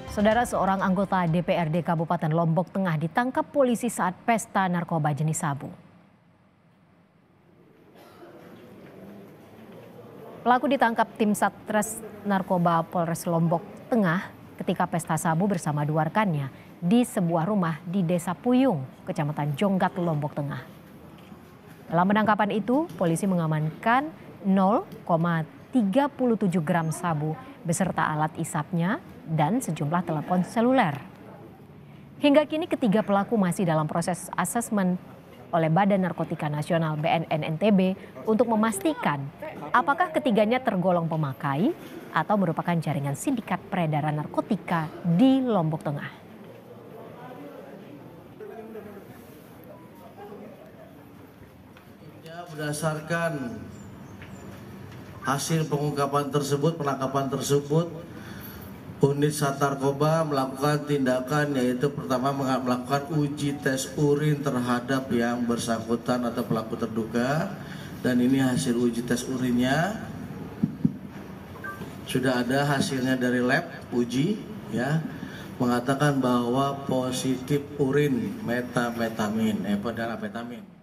Saudara, seorang anggota DPRD Kabupaten Lombok Tengah ditangkap polisi saat pesta narkoba jenis sabu. Pelaku ditangkap tim Satres Narkoba Polres Lombok Tengah ketika pesta sabu bersama dua rekannya di sebuah rumah di Desa Puyung, Kecamatan Jonggat, Lombok Tengah. Dalam penangkapan itu, polisi mengamankan 0,37 gram sabu beserta alat isapnya dan sejumlah telepon seluler. Hingga kini ketiga pelaku masih dalam proses asesmen oleh Badan Narkotika Nasional BNN NTB untuk memastikan apakah ketiganya tergolong pemakai atau merupakan jaringan sindikat peredaran narkotika di Lombok Tengah. Berdasarkan hasil pengungkapan tersebut, penangkapan tersebut, unit Satrarkoba melakukan tindakan, yaitu pertama melakukan uji tes urin terhadap yang bersangkutan atau pelaku terduga, dan ini hasil uji tes urinnya sudah ada hasilnya dari lab uji, ya, mengatakan bahwa positif urin metamfetamin, pada amfetamin.